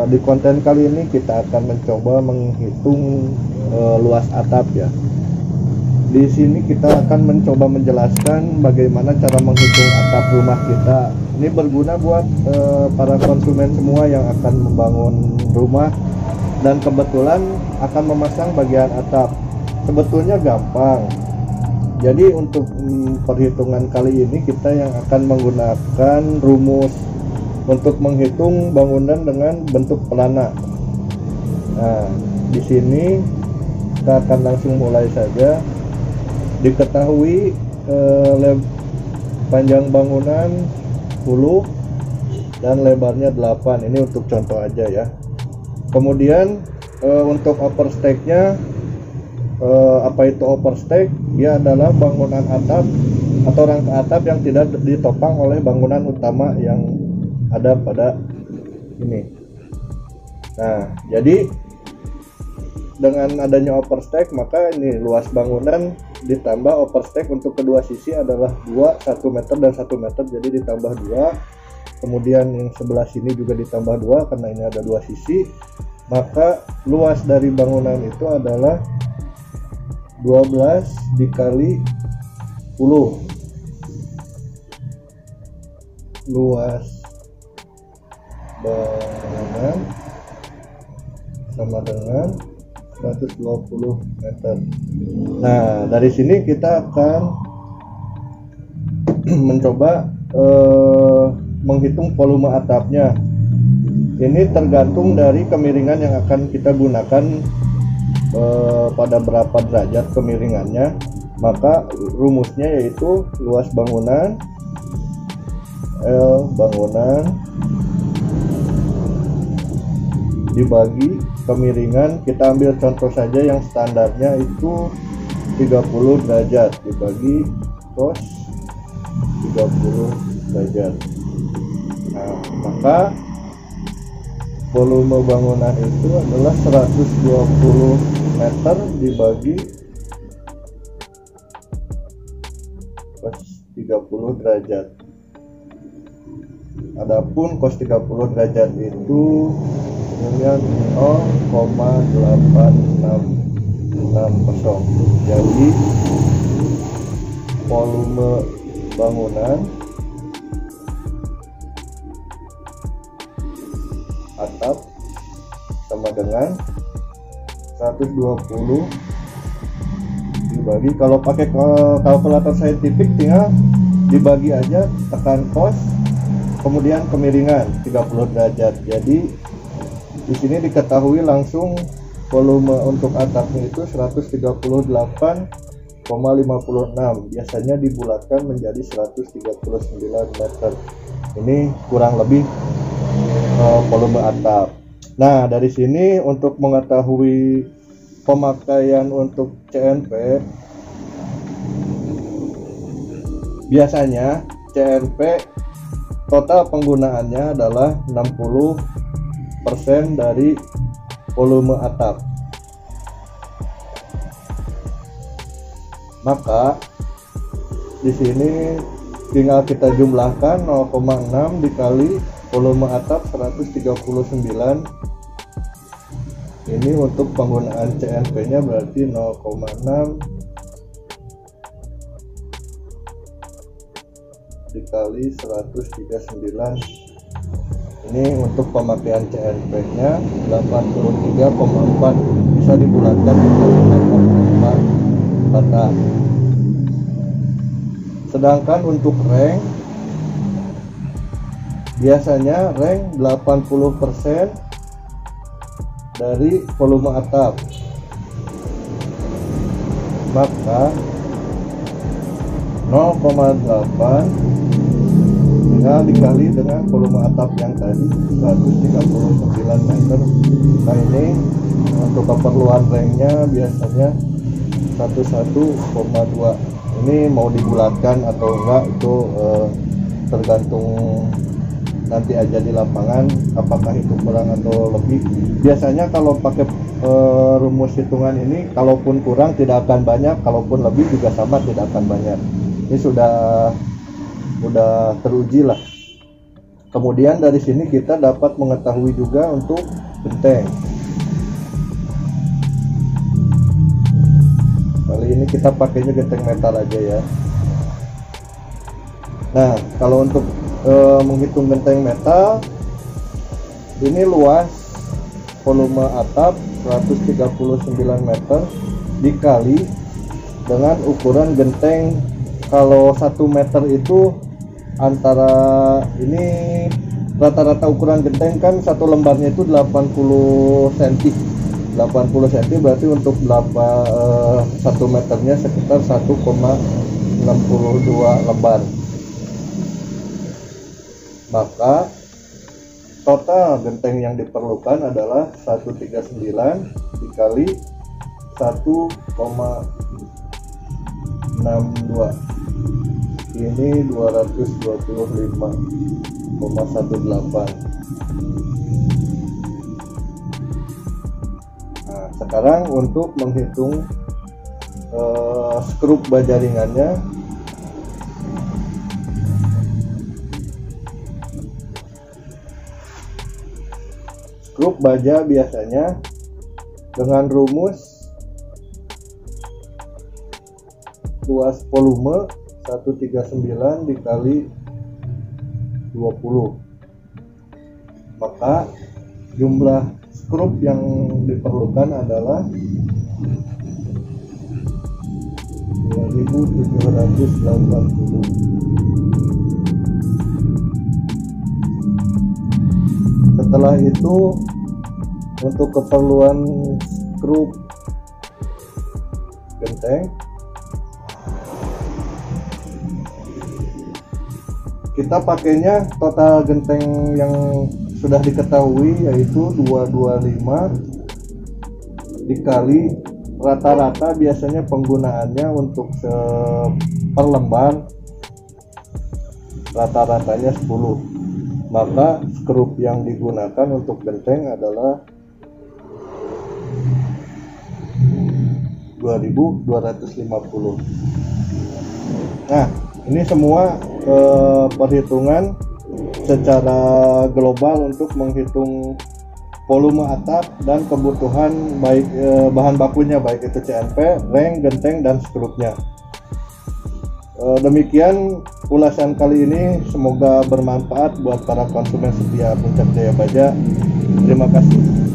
Di konten kali ini kita akan mencoba menghitung luas atap ya. Di sini kita akan mencoba menjelaskan bagaimana cara menghitung atap rumah kita. Ini berguna buat para konsumen semua yang akan membangun rumah dan kebetulan akan memasang bagian atap. Sebetulnya gampang. Jadi untuk perhitungan kali ini kita yang akan menggunakan rumus untuk menghitung bangunan dengan bentuk pelana. Nah, di sini kita akan langsung mulai saja. Diketahui panjang bangunan 10 dan lebarnya 8. Ini untuk contoh aja ya. Kemudian untuk overstack-nya, apa itu overstack? Dia adalah bangunan atap atau rangka atap yang tidak ditopang oleh bangunan utama yang ada pada ini. Nah, jadi dengan adanya overstack maka ini luas bangunan ditambah overstack untuk kedua sisi adalah 1 meter dan 1 meter, jadi ditambah 2. Kemudian yang sebelah sini juga ditambah 2 karena ini ada 2 sisi, maka luas dari bangunan itu adalah 12 dikali 10. Luas bangunan sama dengan 120 meter. Nah, dari sini kita akan mencoba menghitung volume atapnya. Ini tergantung dari kemiringan yang akan kita gunakan pada berapa derajat kemiringannya. Maka rumusnya yaitu luas bangunan L bangunan dibagi kemiringan. Kita ambil contoh saja yang standarnya itu 30 derajat dibagi cos 30 derajat. Nah, maka volume bangunan itu adalah 120 meter dibagi cos 30 derajat. Adapun cos 30 derajat itu dengan 0,8660. Jadi volume bangunan atap sama dengan 120 dibagi, kalau pakai kalkulator saintifik tinggal dibagi aja, tekan cos kemudian kemiringan 30 derajat. Jadi di sini diketahui langsung volume untuk atapnya itu 138,56. Biasanya dibulatkan menjadi 139 meter. Ini kurang lebih volume atap. Nah, dari sini untuk mengetahui pemakaian untuk CNP, biasanya CNP total penggunaannya adalah 60% dari volume atap. Maka di sini tinggal kita jumlahkan 0,6 dikali volume atap 139. Ini untuk penggunaan CNP-nya berarti 0,6 dikali 139. Ini untuk pemakaian CNP-nya 83,4, bisa dibulatkan menjadi 4 batang. Sedangkan untuk reng, biasanya reng 80% dari volume atap. Maka 0,8 tinggal dikali dengan volume atap yang tadi 139 meter. Nah, ini untuk keperluan rengnya biasanya 11,2. Ini mau dibulatkan atau enggak itu tergantung nanti aja di lapangan apakah itu kurang atau lebih. Biasanya kalau pakai rumus hitungan ini, kalaupun kurang tidak akan banyak, kalaupun lebih juga sama tidak akan banyak. Ini sudah teruji lah. Kemudian dari sini kita dapat mengetahui juga untuk genteng. Kali ini kita pakainya genteng metal aja ya. Nah, kalau untuk menghitung genteng metal, ini luas volume atap 139 meter dikali dengan ukuran genteng. Kalau 1 meter itu antara ini rata-rata ukuran genteng kan satu lembarnya itu 80 cm. 80 cm berarti untuk 1 meternya sekitar 1,62 lembar. Maka total genteng yang diperlukan adalah 139 dikali 1,62. Ini 225,18. Nah, sekarang untuk menghitung skrup baja ringannya, skrup baja biasanya dengan rumus luas volume 139 dikali 20, maka jumlah skrup yang diperlukan adalah 2780. Setelah itu untuk keperluan skrup genteng, kita pakainya total genteng yang sudah diketahui yaitu 225 dikali rata-rata biasanya penggunaannya untuk per lembar rata-ratanya 10, maka skrup yang digunakan untuk genteng adalah 2250. Nah, ini semua perhitungan secara global untuk menghitung volume atap dan kebutuhan baik bahan bakunya, baik itu CNP, reng, genteng, dan skrupnya. Demikian ulasan kali ini, semoga bermanfaat buat para konsumen setia Puncak Jaya Baja. Terima kasih.